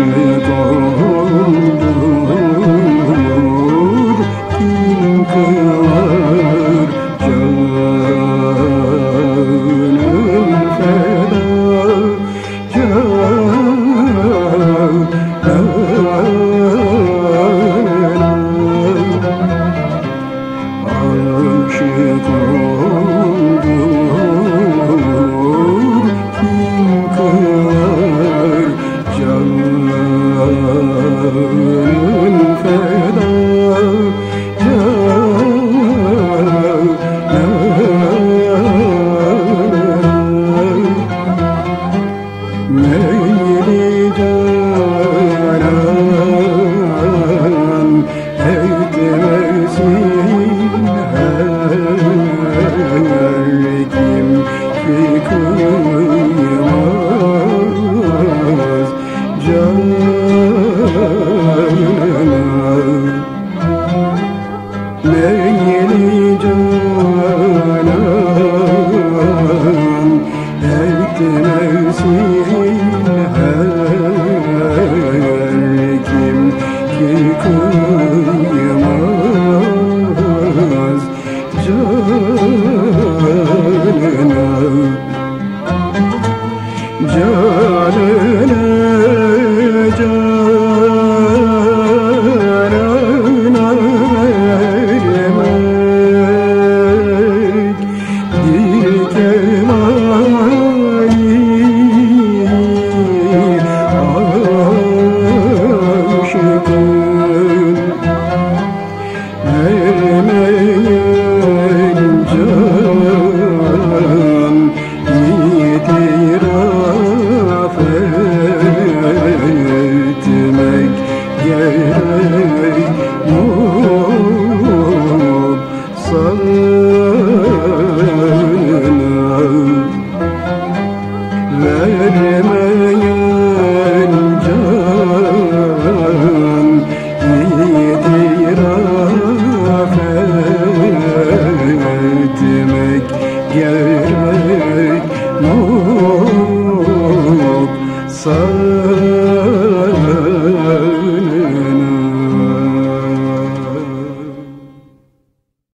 kim kılar canım feda, aşık olur kim kılar canım feda, meyli canan etmesin her kim ki kıymaz canana. Meyli canan etmesin her kim ki kıymaz canana. Canana, canana vermek bir kemali aşıkın, vermeyen can itiraf etmek gerek noksanına. Vermeyen can itiraf etmek gerek noksanına.